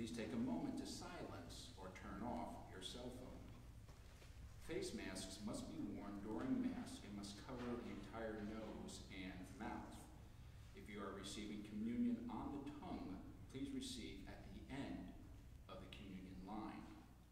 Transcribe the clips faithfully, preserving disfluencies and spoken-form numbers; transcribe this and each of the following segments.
please take a moment to silence or turn off your cell phone. Face masks must be worn during Mass and must cover the entire nose and mouth. If you are receiving communion on the tongue, please receive at the end of the communion line.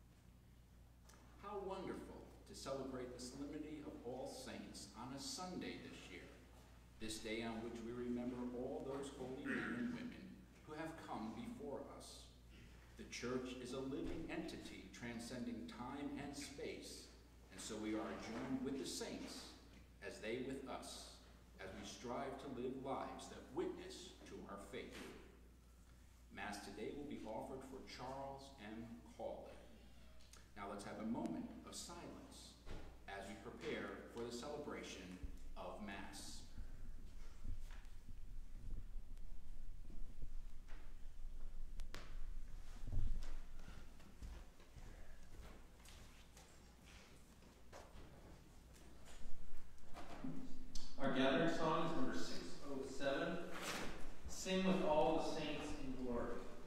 How wonderful to celebrate the Solemnity of All Saints on a Sunday this year, this day on which we remember all those holy men and women who have come before us. The Church is a living entity transcending time and space, and so we are joined with the saints as they with us, as we strive to live lives that witness to our faith. Mass today will be offered for Charles M. Cawley. Now let's have a moment of silence as we prepare for the celebration of Mass. Our gathering song is number six oh seven, Sing with All the Saints in Glory.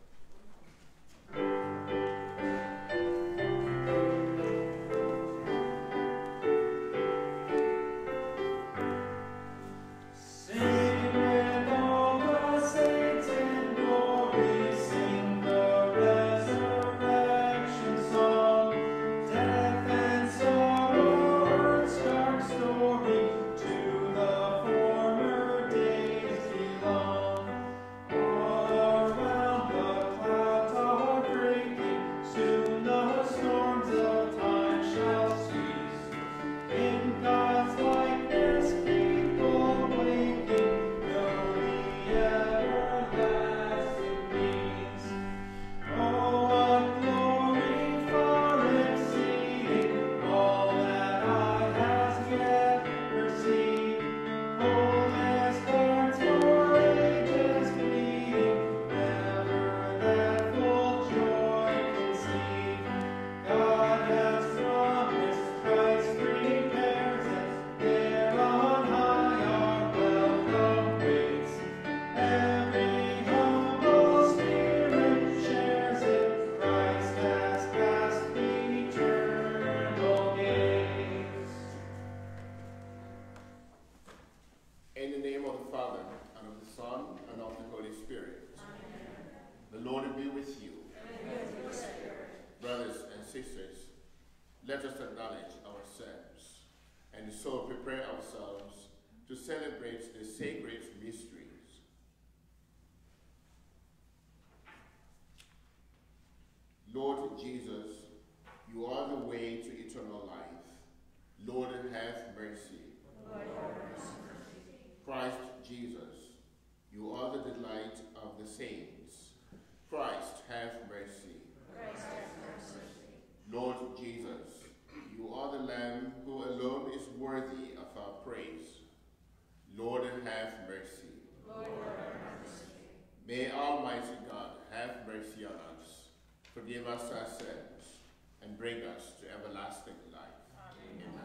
Let us acknowledge our sins and so prepare ourselves to celebrate the sacred mysteries. Lord Jesus, you are the way to eternal life. Lord, have mercy. Lord, have mercy. Christ Jesus, you are the delight of the saints. Christ, have mercy. Christ, have mercy. Lord Jesus, you are the Lamb who alone is worthy of our praise. Lord, have mercy. Lord, have mercy. May Almighty God have mercy on us, forgive us our sins, and bring us to everlasting life. Amen. Amen.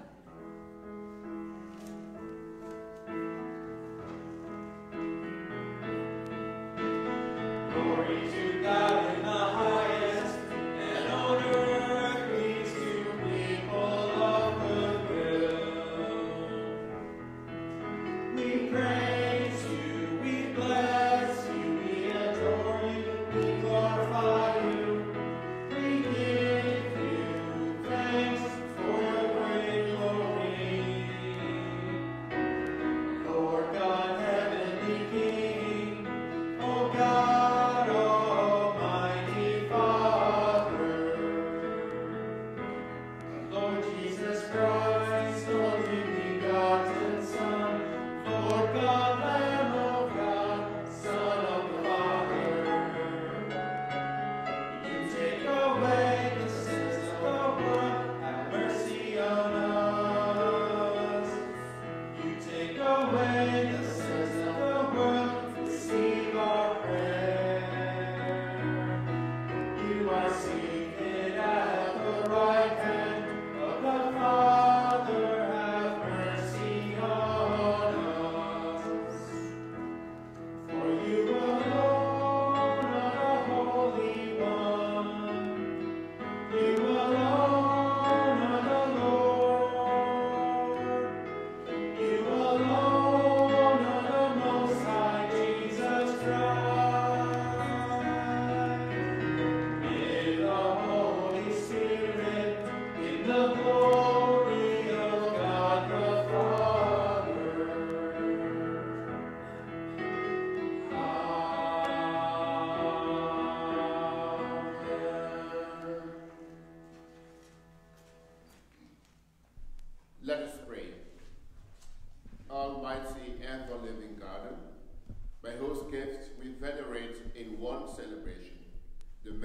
Glory to God in the highest, and on earth peace to people of good will. We praise you, we bless you, we adore you, we glorify you. We give you thanks for your great glory.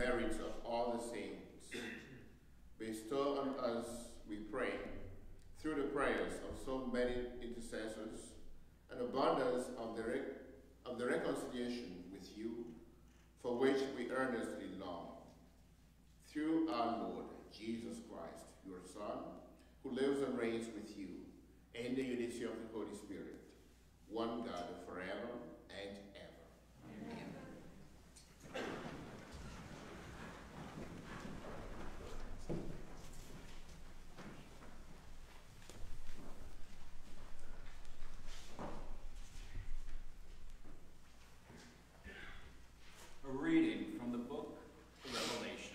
merits of all the saints, bestow on us, we pray, through the prayers of so many intercessors, an abundance of the, rec of the reconciliation with you, for which we earnestly long. Through our Lord Jesus Christ, your Son, who lives and reigns with you in the unity of the Holy Spirit, one God forever and ever. Amen. A reading from the book of Revelation.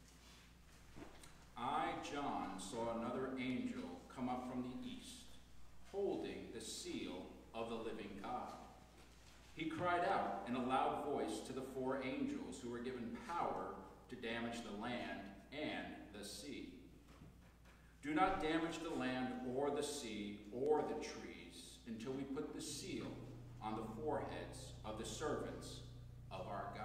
I, John, saw another angel come up from the east, holding the seal of the living God. He cried out in a loud voice to the four angels who were given power to damage the land and the sea. Do not damage the land or the sea or the trees until we put the seal on the foreheads of the servants of our God.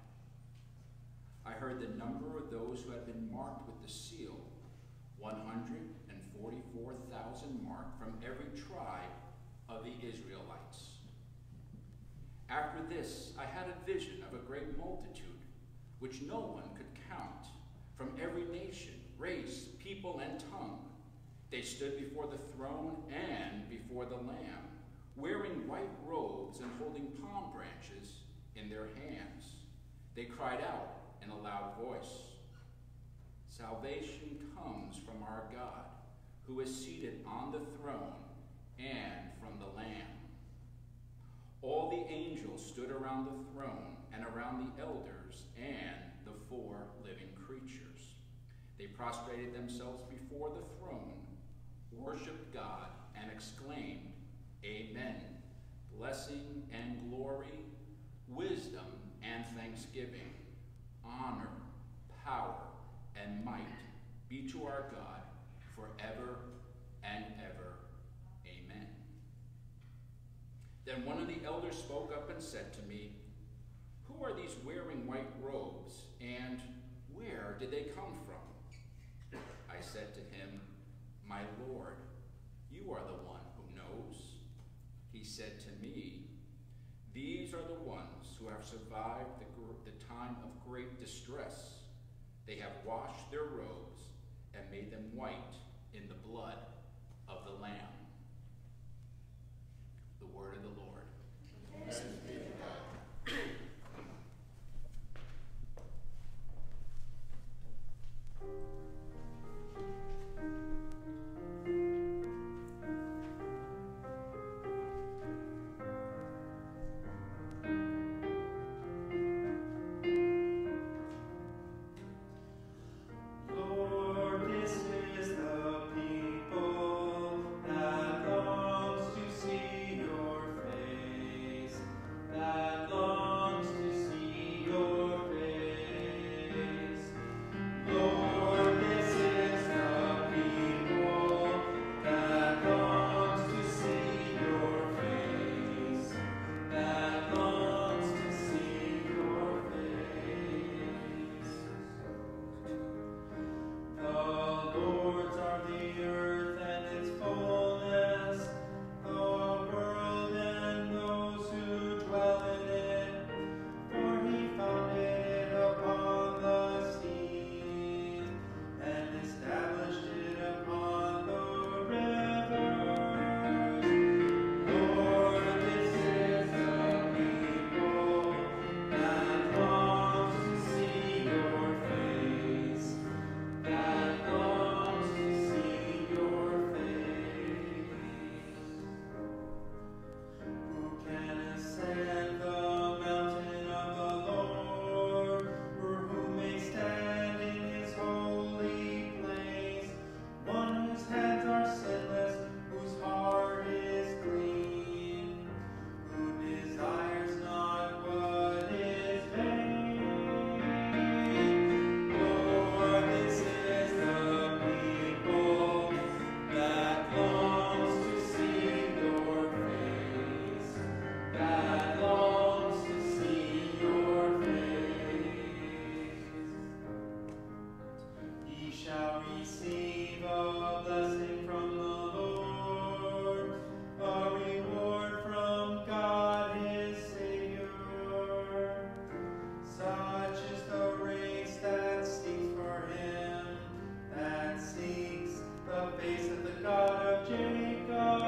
I heard the number of those who had been marked with the seal, one hundred forty-four thousand marked from every tribe of the Israelites. After this, I had a vision of a great multitude, which no one could count, from every nation, race, people, and tongue. They stood before the throne and before the Lamb, wearing white robes and holding palm branches in their hands. They cried out in a loud voice, "Salvation comes from our God, who is seated on the throne, and from the Lamb." All the angels stood around the throne and around the elders and the four living creatures. They prostrated themselves before the throne, worshiped God, and exclaimed, "Amen. Blessing and glory, wisdom and thanksgiving, honor, power, and might be to our God forever and ever. Amen." Then one of the elders spoke up and said to me, "Who are these wearing white robes, and where did they come from?" I said to him, "My Lord, you are the one who knows." He said to me, "These are the ones who have survived the, the time of great distress. They have washed their robes and made them white in the blood of the Lamb." The word of the Lord. Thanks be to God. Lord, this is the people that longs to see your face, that receive a blessing from the Lord, a reward from God his Savior. Such is the race that seeks for him, that seeks the face of the God of Jacob.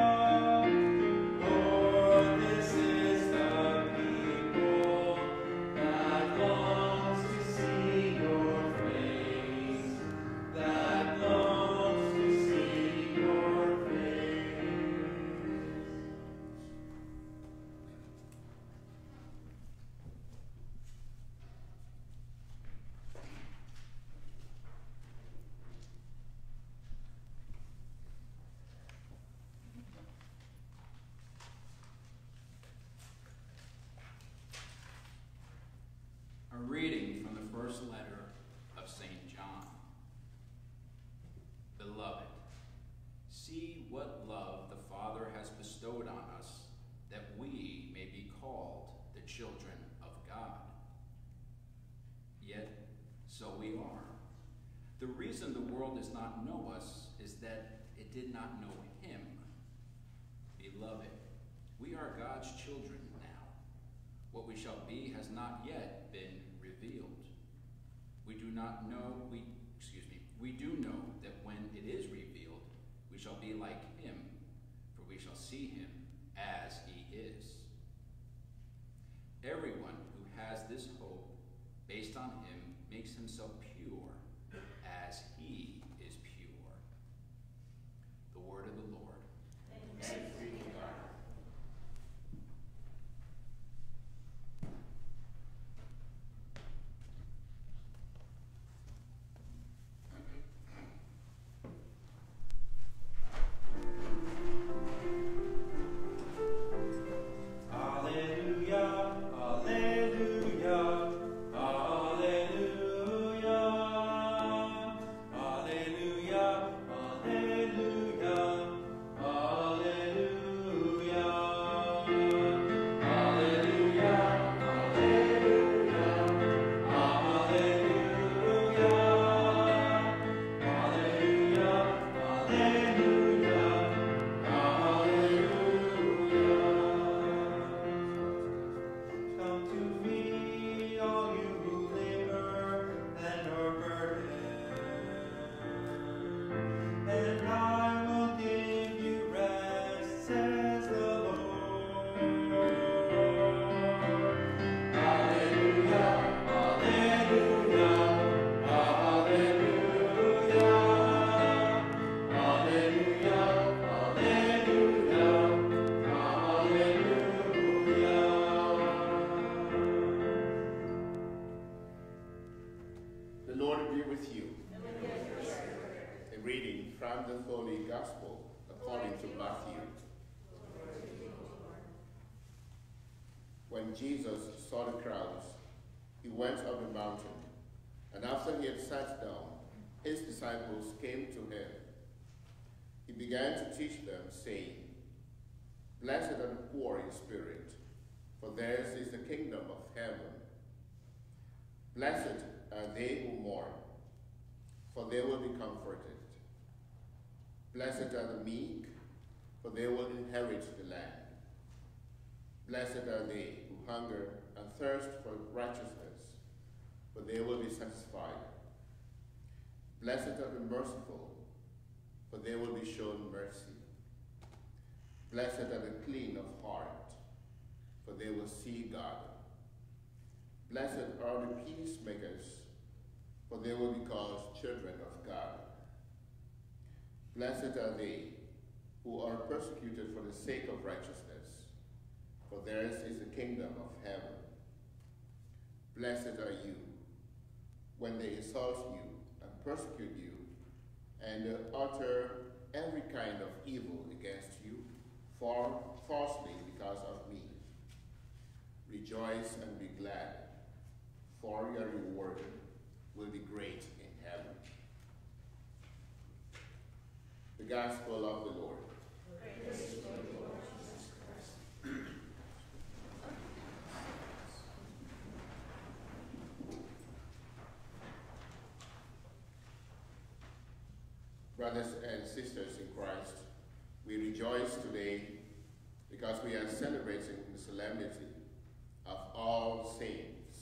Lord, this is the people that longs to see your face, that longs to see your face. A reading from the first letter of Saint John. Beloved, see what love the Father has bestowed on us, that we may be called the children of God. Yet, so we are. The reason the world does not know us is that it did not know him. Beloved, we are God's children now. What we shall be has not yet been revealed. We do not know, we, excuse me, we do know that when it is revealed, we shall be like him, for we shall see him as he is. Everyone who has this hope based on him makes himself pure as he is pure. The word of the Lord. Thanks be to God. Alleluia, alleluia, alleluia, alleluia, alleluia, alleluia, alleluia, alleluia, alleluia, alleluia, Come to me, all you who labor and are burdened, and I will give you rest, says the Lord. Alleluia, alleluia, alleluia, alleluia, alleluia, alleluia. The Lord be with you. A reading from the Holy Gospel according to Matthew. When Jesus saw the crowds, he went up the mountain, and after he had sat down, his disciples came to him. He began to teach them, saying, Blessed are the poor in spirit, for theirs is the kingdom of heaven. Blessed are they who mourn, for they will be comforted. Blessed are the meek, for they will inherit the land. Blessed are they who hunger and thirst for righteousness, for they will be satisfied. Blessed are the merciful, for they will be shown mercy. Blessed are the clean of heart, for they will see God. Blessed are the peacemakers, for they will be called children of God. Blessed are they who are persecuted for the sake of righteousness, for theirs is the kingdom of heaven. Blessed are you when they insult you and persecute you, and utter every kind of evil against you, for falsely because of me. Rejoice and be glad, for your reward will be great in heaven. The Gospel of the Lord. Praise to you, Lord Jesus Christ. Brothers and sisters in Christ, we rejoice today because we are celebrating the solemnity of All Saints.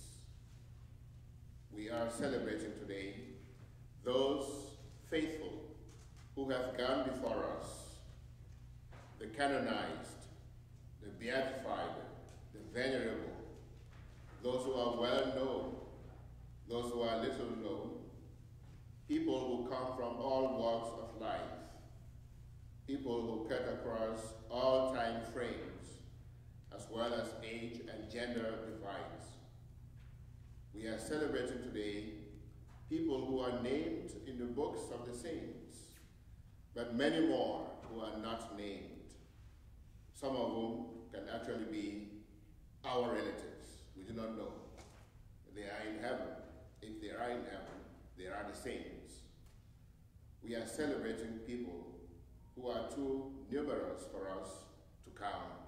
We are celebrating today those faithful who have gone before us, the canonized, the beatified, the venerable, those who are well known, those who are little known, people who come from all walks of life, people who cut across all time frames, as well as age and gender divides. We are celebrating today people who are named in the books of the saints, but many more who are not named, some of whom can actually be our relatives. We do not know. They are in heaven. If they are in heaven, they are the saints. We are celebrating people who are too numerous for us to count.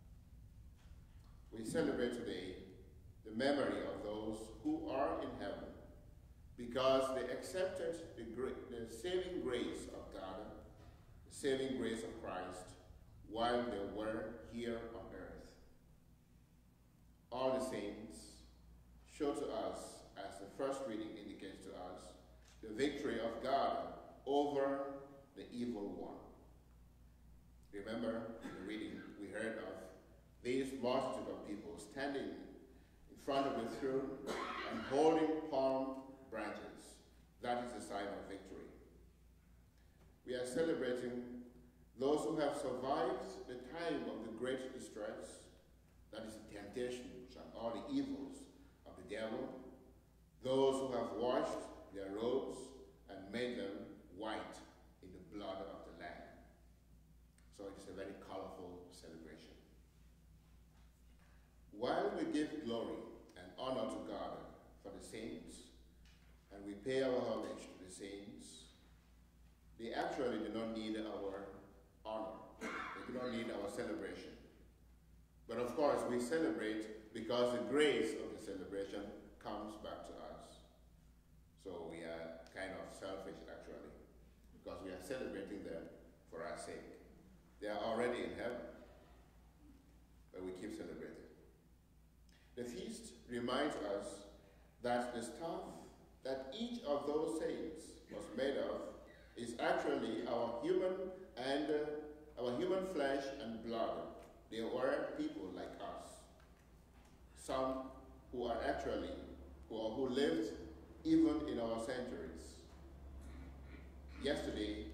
We celebrate today the memory of those who are in heaven because they accepted the, great, the saving grace of God, the saving grace of Christ, while they were here on earth. All the saints show to us, as the first reading indicates to us, the victory of God over the evil one. Remember in the reading we heard of these multitude of people standing in front of the throne and holding palm branches. That is a sign of victory. We are celebrating those who have survived the time of the great distress, that is the temptations and all the evils of the devil, those who have washed their robes and made them white in the blood of the Lamb. So it is a very colorful celebration. While we give glory and honor to God for the saints, and we pay our homage to the saints, they actually do not need our honor. They do not need our celebration. But of course, we celebrate because the grace of the celebration comes back to us. So we are kind of selfish, actually, because we are celebrating them for our sake. They are already in heaven, but we keep celebrating. The feast reminds us that the stuff that each of those saints was made of is actually our human and uh, our human flesh and blood. They were people like us. Some who are actually, who, are, who lived even in our centuries. Yesterday,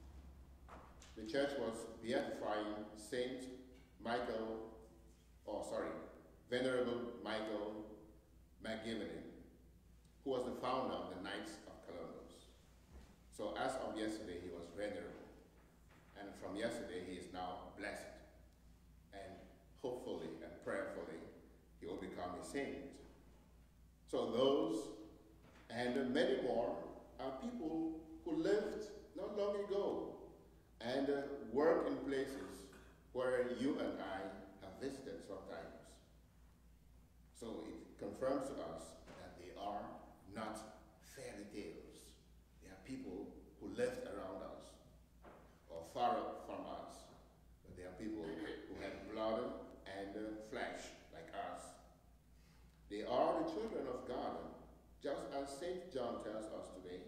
the church was beatifying Saint Michael, or sorry, Venerable Michael McGivney, who was the founder of the Knights of Columbus. So as of yesterday, he was venerable. And from yesterday, he is now blessed. And hopefully and prayerfully, he will become a saint. So those and many more are people who lived not long ago and uh, work in places where you and I have visited sometimes. So it confirms to us that they are not fairy tales. They are people who lived around us or far from us. But they are people who have blood and uh, flesh like us. They are the children of God, just as Saint John tells us today.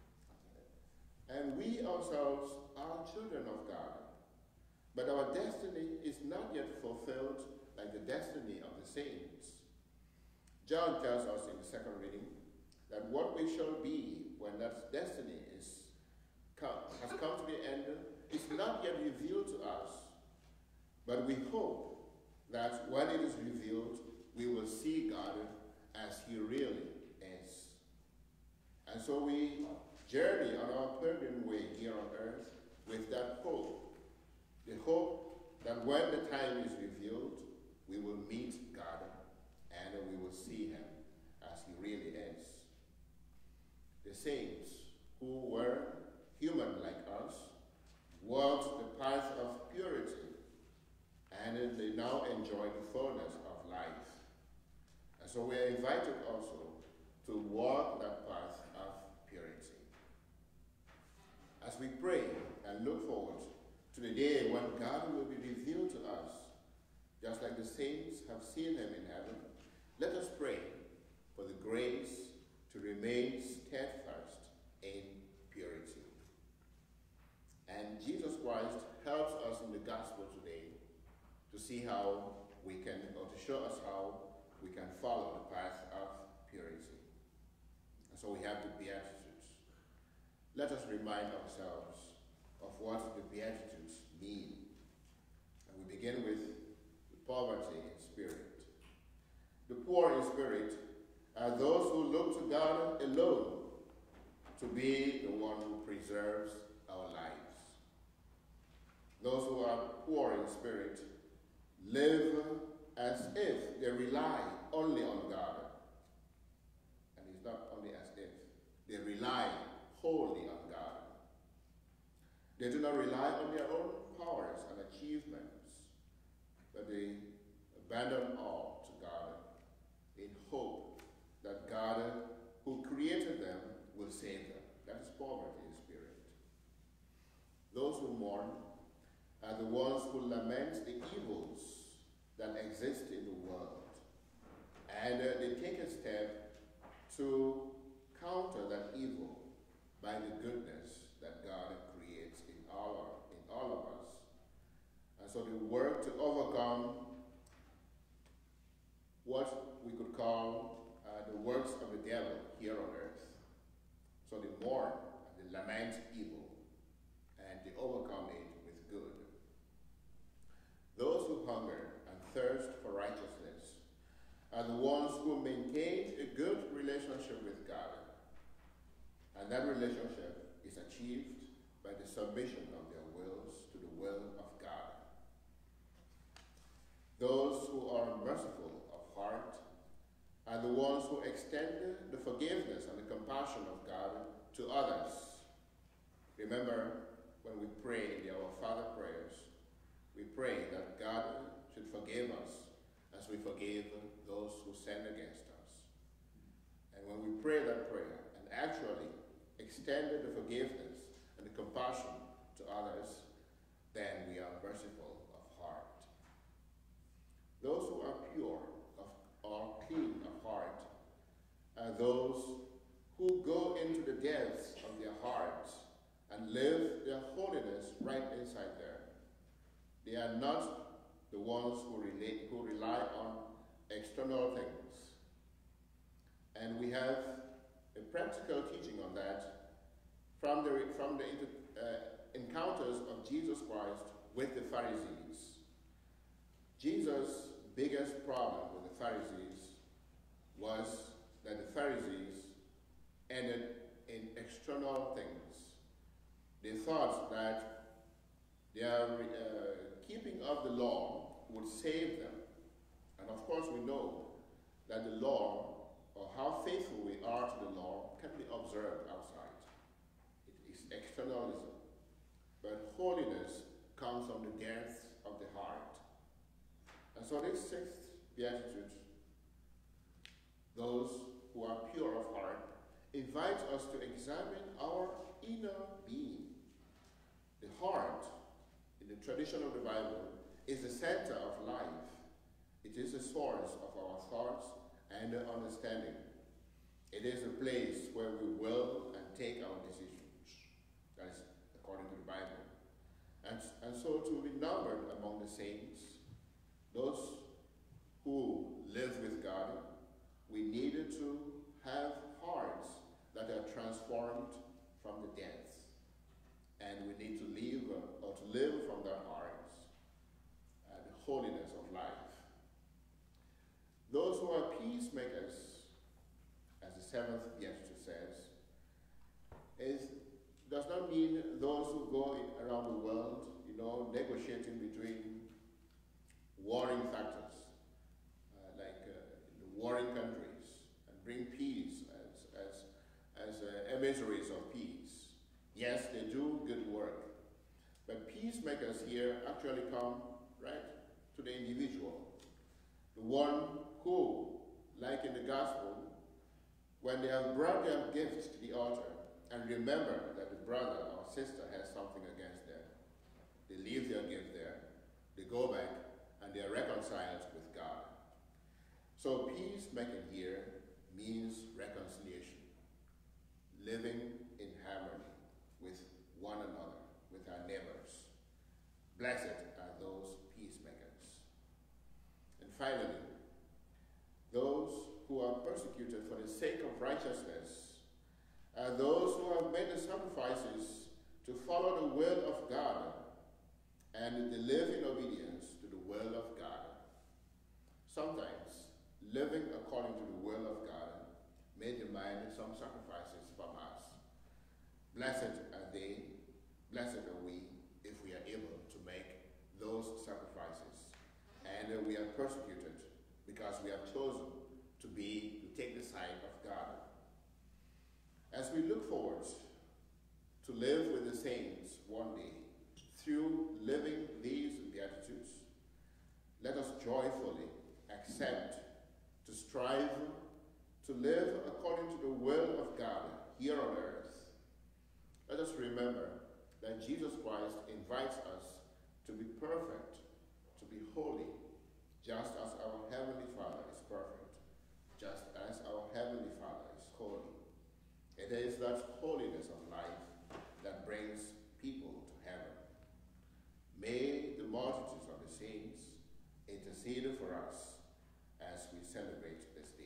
And we ourselves are children of God. But our destiny is not yet fulfilled like the destiny of the saints. John tells us in the second reading that what we shall be when that destiny is come, has come to the end is not yet revealed to us. But we hope that when it is revealed, we will see God as he really is. And so we journey on our pilgrim way here on earth with that hope. The hope that when the time is revealed, we will meet God and we will see him as he really is. The saints who were human like us walked the path of purity, and they now enjoy the fullness of life. And so we are invited also to walk that path of purity. As we pray and look forward to the day when God will be revealed to us, just like the saints have seen him in heaven, let us pray for the grace to remain steadfast in purity. And Jesus Christ helps us in the gospel today to see how we can, or to show us how we can follow the path of purity. And so we have the Beatitudes. Let us remind ourselves of what the Beatitudes mean. And we begin with the poverty in spirit. The poor in spirit are those who look to God alone to be the one who preserves our lives. Those who are poor in spirit live as if they rely only on God. And it's not only as if, they rely wholly on God. They do not rely on their own powers and achievements, but they abandon all to God in hope that God, who created them, will save them. That is poverty in spirit. Those who mourn are the ones who lament the evils that exist in the world. And uh, they take a step to counter that evil by the goodness that God creates in all, in all of us. And so they work to overcome what we could call uh, the works of the devil here on earth. So they mourn and they lament evil, and they overcome it with good. Those who hunger and thirst for righteousness are the ones who maintain a good relationship with God. And that relationship is achieved by the submission of their wills to the will of God. Those who are merciful of heart are the ones who extend the forgiveness and the compassion of God to others. Remember, when we pray in the Our Father prayers, we pray that God should forgive us as we forgive those who sin against us. And when we pray that prayer and actually extend the forgiveness and the compassion to others, then we are merciful of heart. Those who are pure of, or clean of heart are those who go into the depths of their hearts and live their holiness right inside there. They are not the ones who, relate, who rely on external things. And we have a practical teaching on that from the, from the uh, encounters of Jesus Christ with the Pharisees. Jesus' biggest problem with the Pharisees was that the Pharisees ended in external things. They thought that their uh, keeping of the law would save them. And of course we know that the law, or how faithful we are to the law, can be observed outside. It is externalism. But holiness comes from the depths of the heart. And so this sixth beatitude, those who are pure of heart, invites us to examine our inner being. The heart, in the tradition of the Bible, is the center of life. It is the source of our thoughts and understanding. It is a place where we will and take our decisions. That is according to the Bible. And, and so to be numbered among the saints, those who live with God, we needed to have hearts that are transformed from the depths. And we need to live, uh, or to live from their hearts, uh, the holiness of life. Those who are peacemakers, as the seventh beatitude says, is, does not mean those who go in, around the world, you know, negotiating between warring factors, uh, like uh, the warring countries, and bring peace as, as, as uh, emissaries of peace. Yes, they do good work, but peacemakers here actually come, right, to the individual. The one who, like in the gospel, when they have brought their gifts to the altar and remember that the brother or sister has something against them. They leave their gift there, they go back, and they are reconciled with God. So peacemaking here means reconciliation, living in harmony with one another, with our neighbors. Blessed are those peacemakers. And finally, those who are persecuted for the sake of righteousness are those who have made the sacrifices to follow the will of God and to live in obedience to the will of God. Sometimes, living according to the will of God may demand some sacrifices from us. Blessed are they, blessed are we, if we are able to make those sacrifices. And uh, we are persecuted because we have chosen to be, to take the side of God. As we look forward to live with the saints one day, through living these Beatitudes, let us joyfully accept to strive to live according to the will of God here on earth. Let us remember that Jesus Christ invites us to be perfect, to be holy, just as our Heavenly Father is perfect, just as our Heavenly Father is holy. It is that holiness of life that brings people to heaven. May the multitudes of the saints intercede for us as we celebrate this day.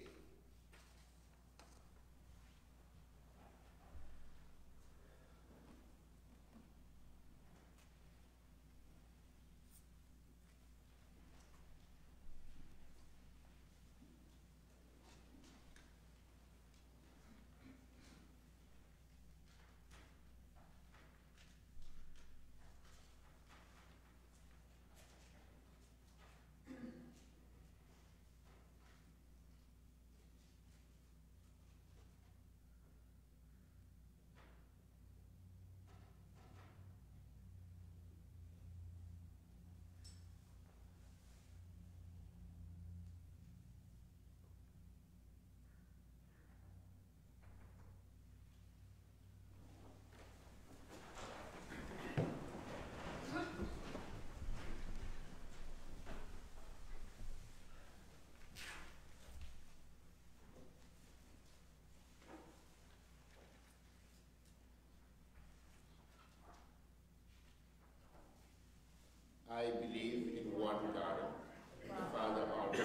I believe in one God, the Father Almighty,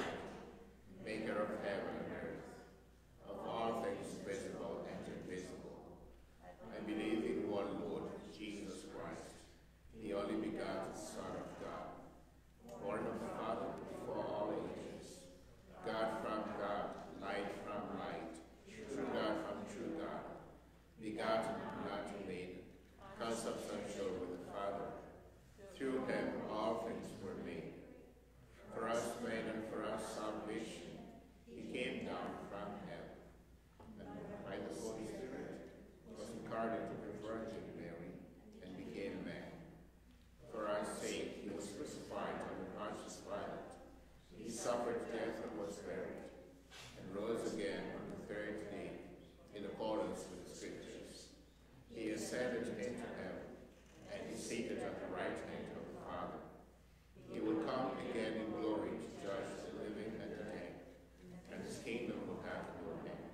maker of heaven and earth, of all things visible and invisible. I believe in one Lord, Jesus Christ, the only begotten Son of God, born of the Father before all ages, God from God, light from light, true God from true God, begotten, not made, consubstantial with the Father. Through him all things were made. For us men and for us salvation, he came down from heaven, and by the Holy Spirit was incarnate of the Virgin Mary, and became man. For our sake he was crucified under Pontius Pilate. He suffered death and was buried, and rose again on the third day, in accordance with the Scriptures. He ascended into heaven, and is seated at the right hand of the Father. He will come again in glory to judge the living and the dead, and his kingdom will have no end.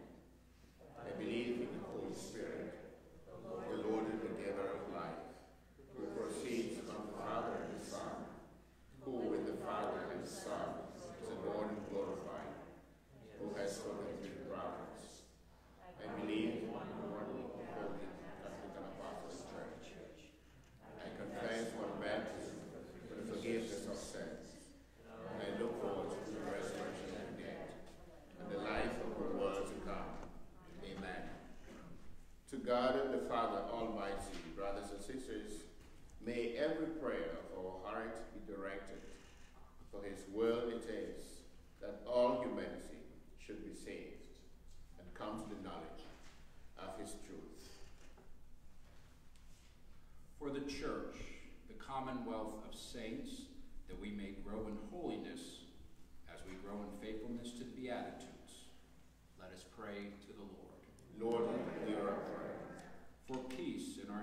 I believe in the Holy Spirit, the Lord and the giver of life, who proceeds from the Father and the Son, who with the Father and the Son is adored and glorified, who has spoken through the prophets. I believe in one holy, Catholic and Apostolic Church. I confess one baptism for the forgiveness of sins, and I look forward to the resurrection of the dead and the life of the world to come. Amen. To God the Father Almighty, brothers and sisters, may every prayer of our heart be directed, for his will it is that all humanity should be saved and come to the knowledge of his truth. For the Church, the commonwealth of saints, that we may grow in holiness as we grow in faithfulness to the Beatitudes, let us pray to the Lord. Lord, hear our prayer.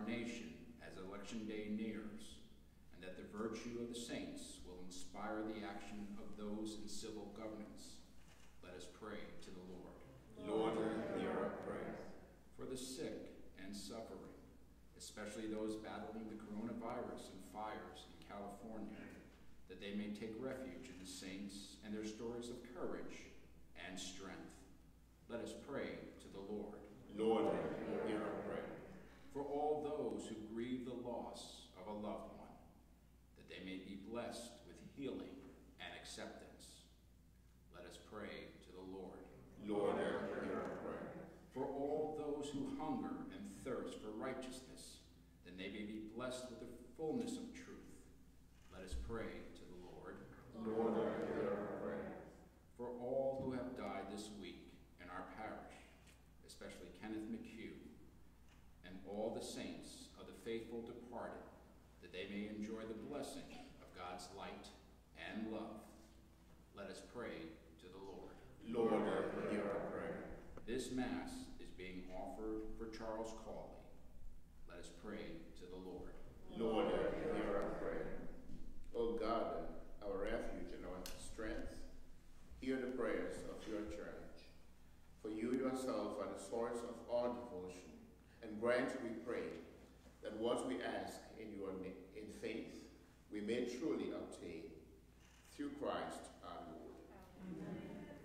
nation as Election Day nears, and that the virtue of the saints will inspire the action of those in civil governance. Let us pray to the Lord. Lord, hear our prayer. For the sick and suffering, especially those battling the coronavirus and fires in California, that they may take refuge in the saints and their stories of courage and strength. Let us pray to the Lord. Lord, hear our prayer. For all those who grieve the loss of a loved one, that they may be blessed with healing and acceptance. Let us pray to the Lord. Lord, hear our prayer. For all those who hunger and thirst for righteousness, that they may be blessed with the fullness of truth. Let us pray to the Lord. Lord, hear our prayer. For all who have died this week in our parish, especially Kenneth McHugh, and all the saints of the faithful departed, that they may enjoy the blessing of God's light and love. Let us pray to the Lord. Lord, hear our prayer. This Mass is being offered for Charles Cawley. Let us pray to the Lord. Lord, hear our prayer. O God, our refuge and our strength, hear the prayers of your church. For you yourself are the source of all devotion, and grant, we pray, that what we ask in your na- in faith we may truly obtain. Through Christ our Lord. Amen.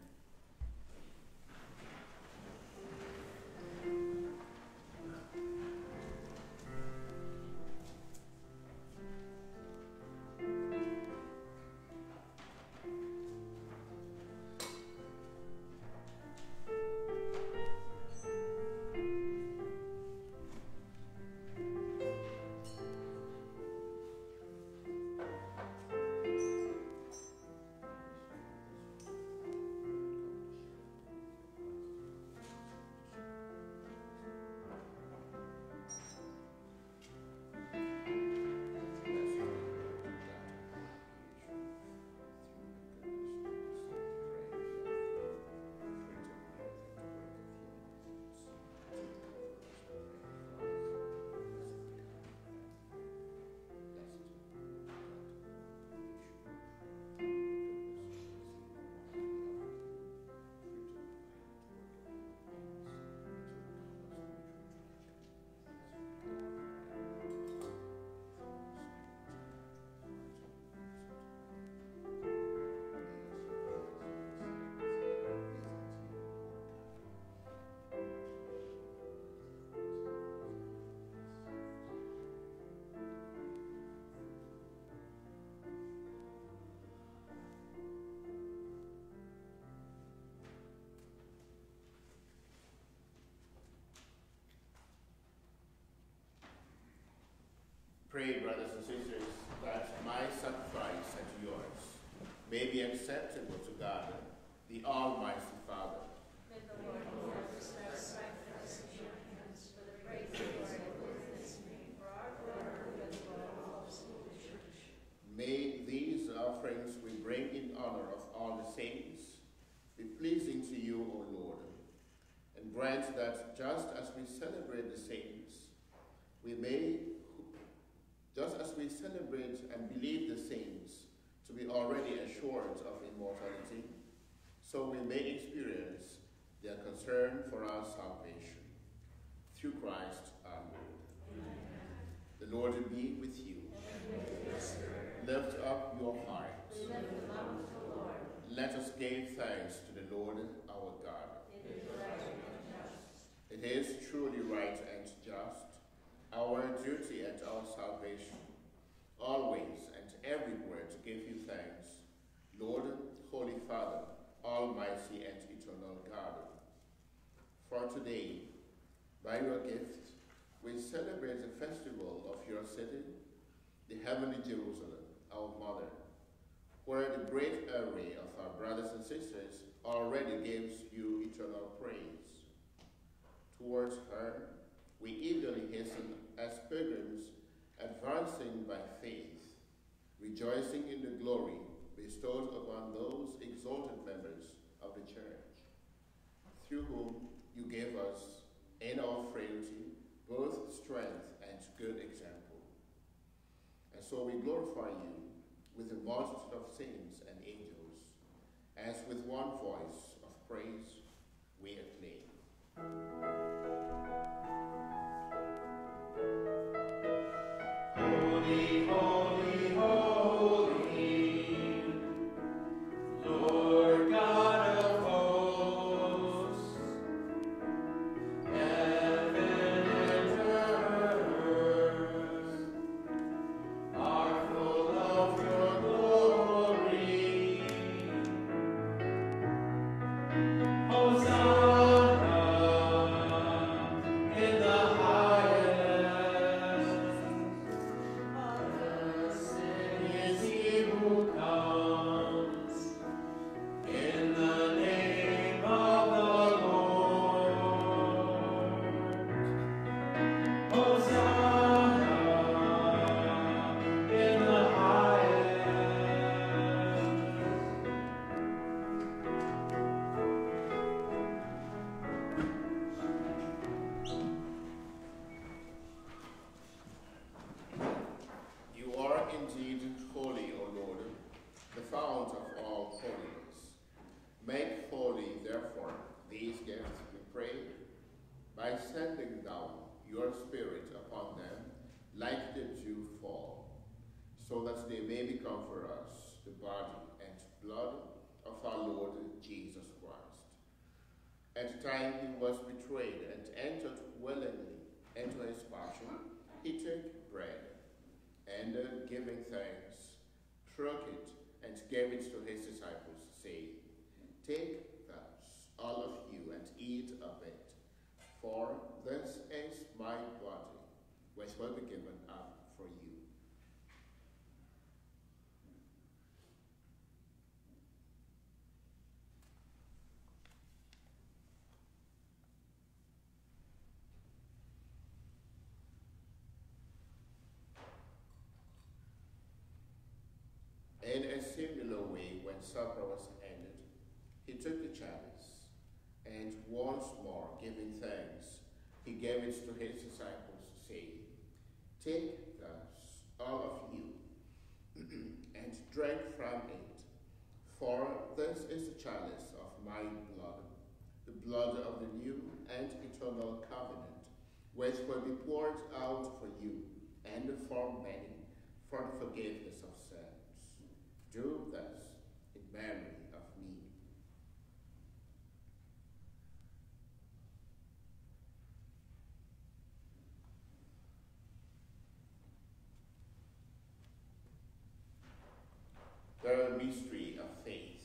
Pray, brothers and sisters, that my sacrifice and yours may be acceptable to God, the Almighty Father. May the Lord accept this sacrifice in your hands for the praise and glory of his name, for our glory and the glory of all the church. May these offerings we bring in honor of all the saints be pleasing to you, O Lord, and grant that just as we celebrate the saints, we may, just as we celebrate and believe the saints to be already assured of immortality, so we may experience their concern for our salvation. Through Christ our Lord. Amen. The Lord be with you. Lift up your hearts. We lift them up to the Lord. Let us give thanks to the Lord our God. It is right and just. It is truly right and just, our duty and our salvation, always and everywhere to give you thanks, Lord, Holy Father, Almighty and eternal God. For today, by your gift, we celebrate the festival of your city, the heavenly Jerusalem, our mother, where the great array of our brothers and sisters already gives you eternal praise. Towards her, we eagerly hasten as pilgrims, advancing by faith, rejoicing in the glory bestowed upon those exalted members of the church, through whom you gave us, in our frailty, both strength strength and good example. And so we glorify you with the multitude of saints and angels, as with one voice of praise we acclaim. Holy, holy, holy, Lord God of hosts, heaven and earth are full of your glory. Hosanna in the highest. Blessed is he who comes in the name of the Lord. Hosanna in the highest. You are indeed holy, O Lord, the fount of all holiness. Make holy, therefore, these gifts, we pray, by sending down your Spirit upon them like the dew fall, so that they may become for us the body and blood of our Lord Jesus Christ. At the time he was betrayed and entered willingly into his passion, he took bread, and uh, giving thanks, broke it and gave it to his disciples, saying, "Take thus, all of you, and eat of it, for this is my body, which will be given up for you." In a similar way, when supper was ended, he took the chalice, and once more giving thanks, he gave it to his disciples, saying, "Take thus, all of you, and drink from it, for this is the chalice of my blood, the blood of the new and eternal covenant, which will be poured out for you and for many for the forgiveness of sins. Do this in memory of me." The mystery of faith.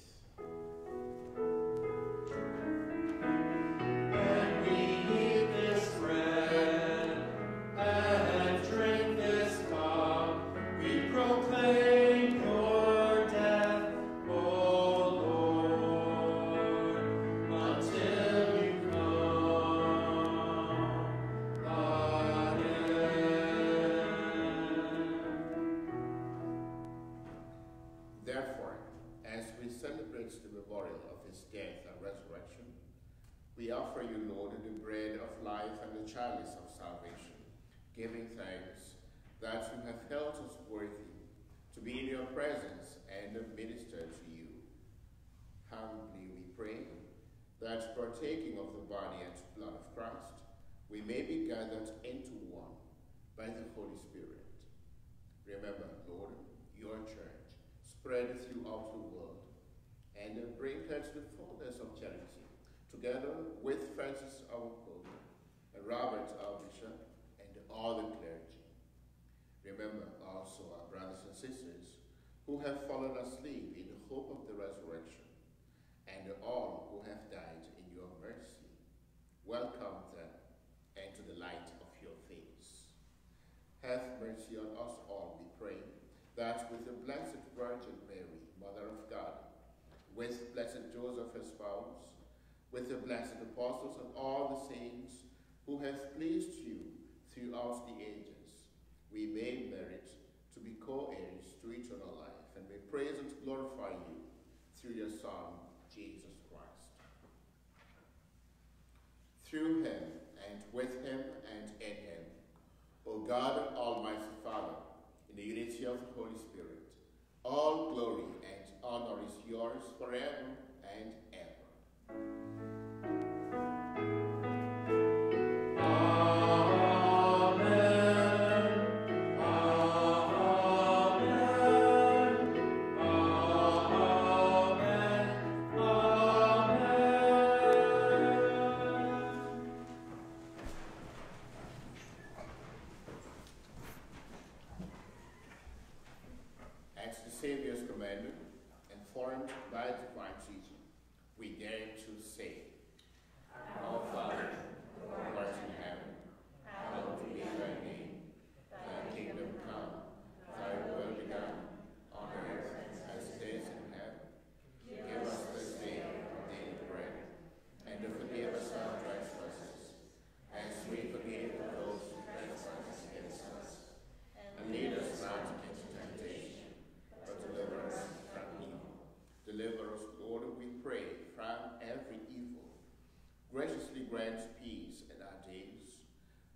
When we eat this bread and drink this cup, we proclaim your death, O Lord, until you come again. Therefore, as we celebrate the memorial of his death and resurrection, we offer you, Lord, the bread of life and the chalice of salvation, giving thanks that you have held us worthy to be in your presence and minister to you. Humbly we pray that, partaking of the body and blood of Christ, we may be gathered into one by the Holy Spirit. Remember, Lord, your church, spread throughout the world, and bring her to the fullness of charity, together with Francis our Pope, and Robert our Bishop, and all the clergy. Remember also our brothers and sisters who have fallen asleep in the hope of the resurrection, and all who have died in your mercy. Welcome them into the light of your face. Have mercy on us all, we pray, that with the Blessed Virgin Mary, Mother of God, with Blessed Joseph, her spouse, with the blessed apostles and all the saints who have pleased you throughout the ages, we may merit to be co-heirs to eternal life, and may praise and glorify you through your Son, Jesus Christ. Through him, and with him, and in him,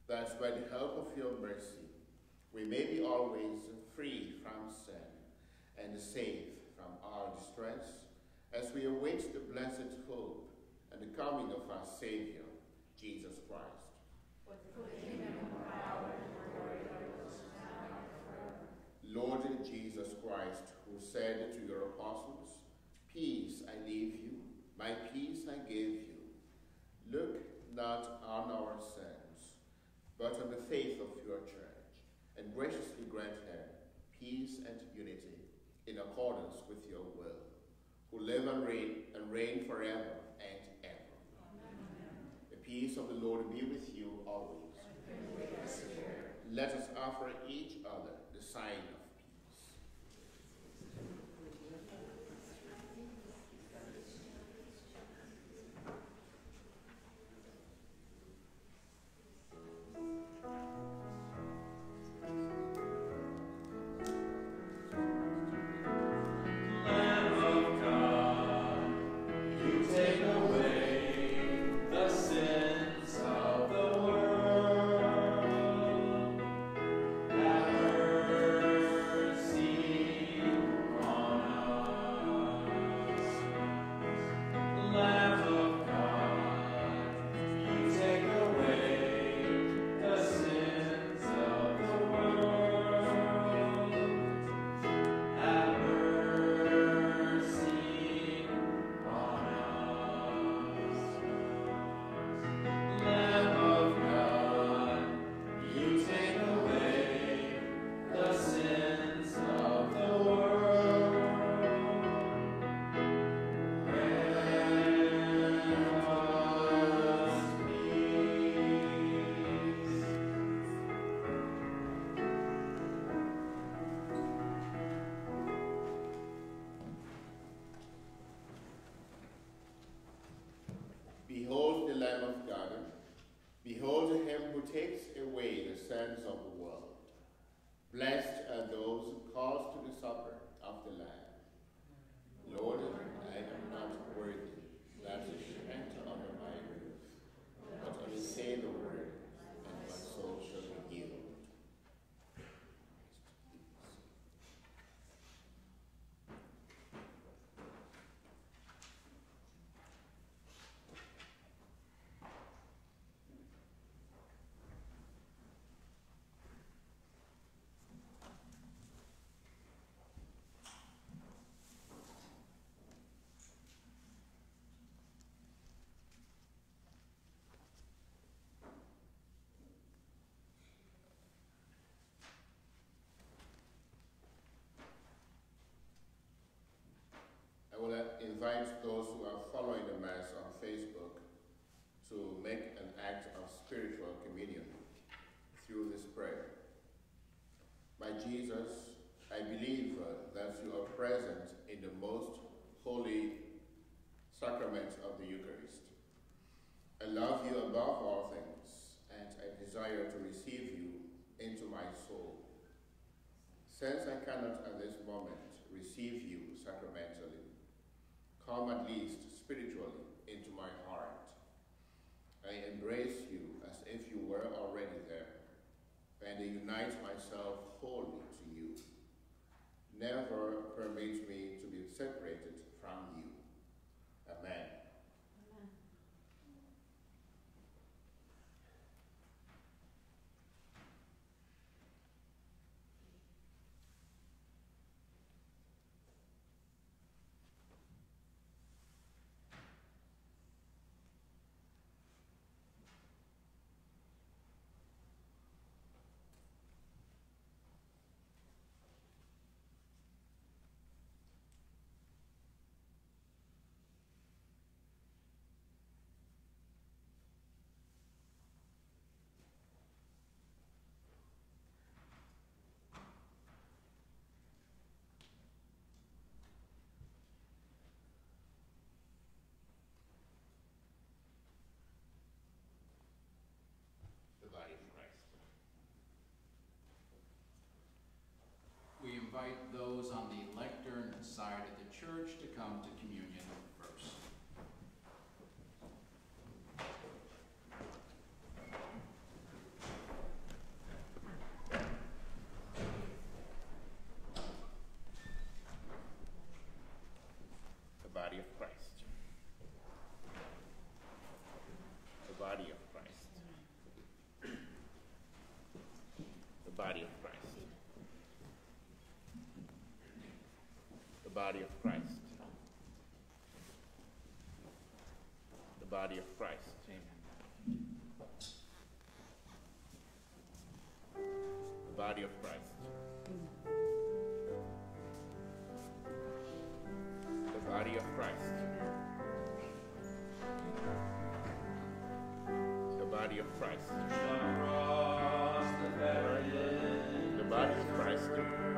that by the help of your mercy, we may be always free from sin and safe from our distress, as we await the blessed hope and the coming of our Savior, Jesus Christ. For the kingdom and power and glory are yours now and forever. Lord Jesus Christ, who said to your apostles, "Peace I leave you, my peace I give you," look not on our sins, but on the faith of your church, and graciously grant her peace and unity in accordance with your will, who live and reign and reign forever and ever. Amen. The peace of the Lord be with you always. And with us here. Let us offer each other the sign of peace. Lamb of God, you take away the sins of the world. Have mercy on us. Lamb of God, you take away the sins of the world. Have mercy on us. Lamb of God, you take away the sins of the world. Grant us peace. Behold the Lamb of God. Behold him who takes away the sins of the world. Blessed are those called to the supper of the Lamb. Lord, I am not worthy that you should enter under my roof, but only say the word, and my soul shall be healed. I will invite those who are following the Mass on Facebook to make an act of spiritual communion through this prayer. My Jesus, I believe uh, that you are present in the most holy sacrament of the Eucharist. I love you above all things, and I desire to receive you into my soul. Since I cannot at this moment receive you sacramentally, come at least spiritually into my heart. I embrace you as if you were already there, and I unite myself wholly to you. Never permit me to be separated from you. Amen. The body of Christ. We invite those on the lectern side of the church to come to communion first. body of Christ. The body of Christ. Amen. The body of Christ. The body of Christ. The body of Christ. Across the barrier, The body of Christ.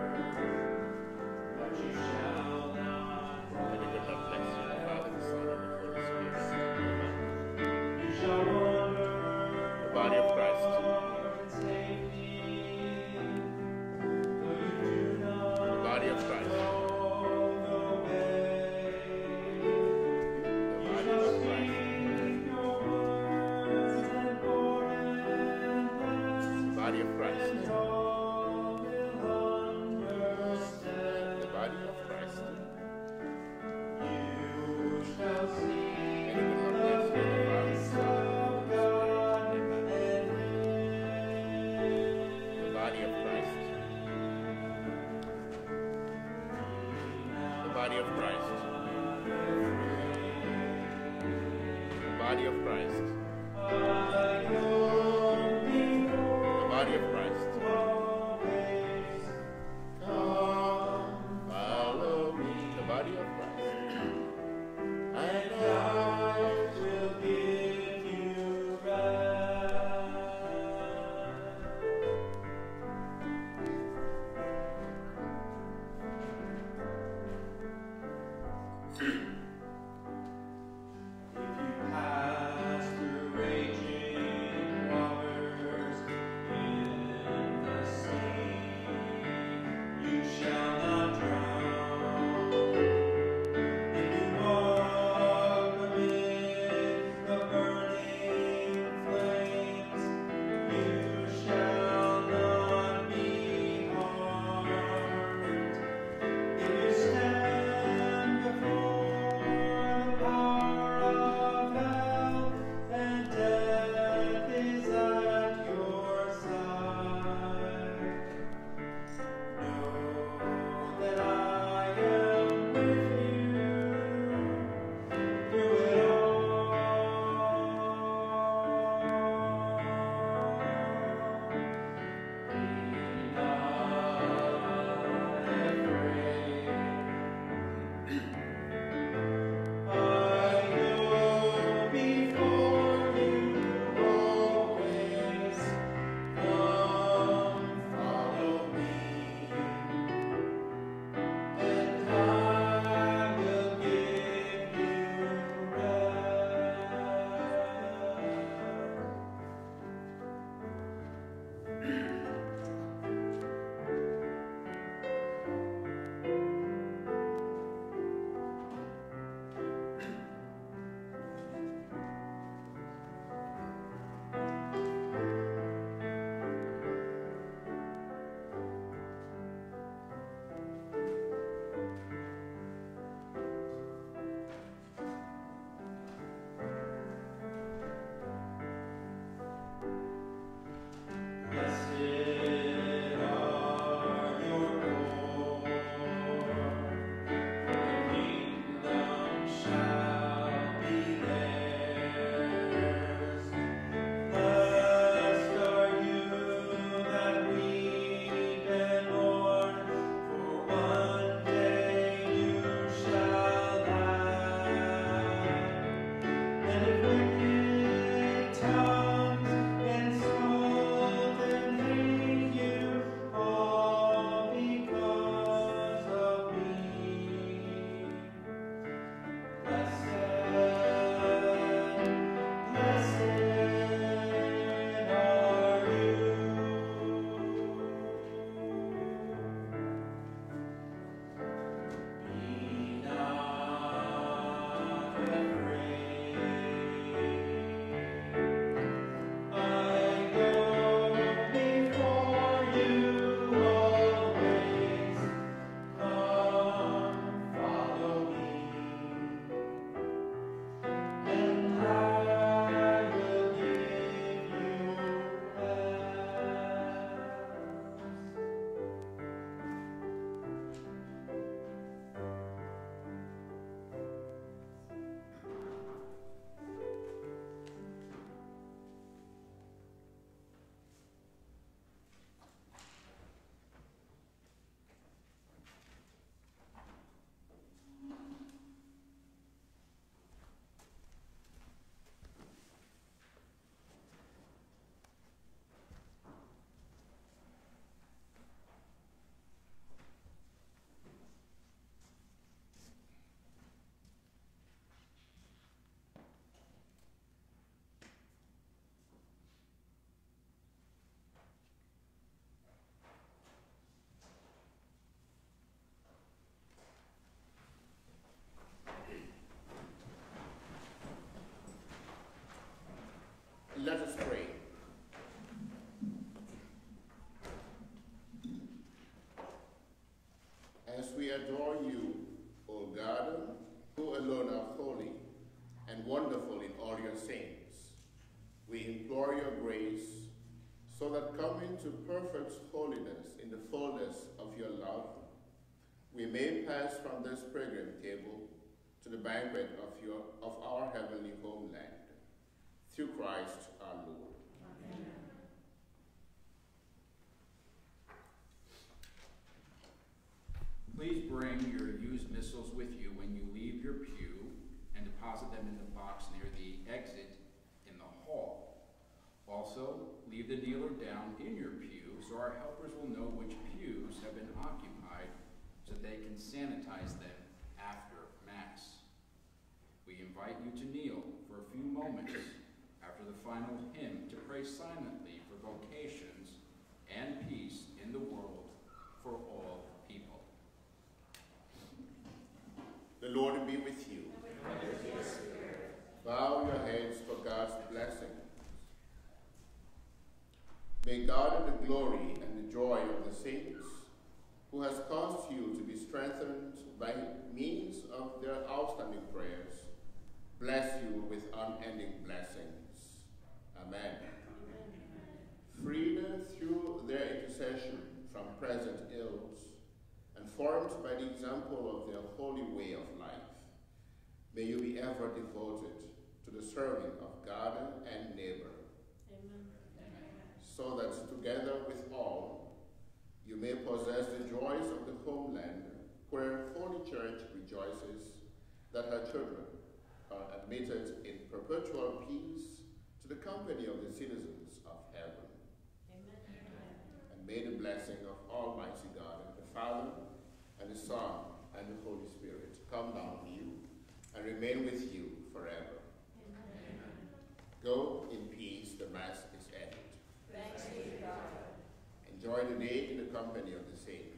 but you shall not May the good Lord bless you, the Father, the Son, and the Holy Spirit. Amen. You shall wander The body of Christ. in safety, though you do not The body of Christ. know the way. The You body shall of Christ. speak your words and foreign The body of Christ. and all will understand. The body of Christ. You shall see May the good Lord bless you, the Father, the Son, and the Holy Spirit. Amen. The body of Christ. The body of Christ. The body of Christ. The body of Christ. Follow me. The body of Christ. And I will give you rest. If you pass through that coming to perfect holiness in the fullness of your love, we may pass from this pilgrim table to the banquet of, your, of our heavenly homeland. Through Christ our Lord. Amen. Please bring your used missals with you when you leave your pew and deposit them in the box near the exit in the hall. Also, leave the kneeler down in your pew so our helpers will know which pews have been occupied so they can sanitize them after Mass. We invite you to kneel for a few moments after the final hymn to pray silently for vocations and peace in the world for all people. The Lord be with you. And with your spirit. Bow your heads for God's blessing. May God in the glory and the joy of the saints, who has caused you to be strengthened by means of their outstanding prayers, bless you with unending blessings. Amen. Freed through their intercession from present ills, and formed by the example of their holy way of life, may you be ever devoted to the serving of God and neighbor. Amen. So that together with all, you may possess the joys of the homeland where Holy Church rejoices that her children are admitted in perpetual peace to the company of the citizens of heaven. Amen. And may the blessing of Almighty God, the Father, and the Son, and the Holy Spirit come down on you and remain with you forever. Amen. Go in peace, the Mass is ended. Thanks be to God. Enjoy the day in the company of the saints.